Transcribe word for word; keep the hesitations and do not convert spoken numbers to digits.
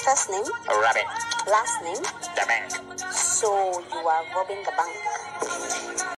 First name? Rabbit. Last name? Dabank. So you are robbing the bank.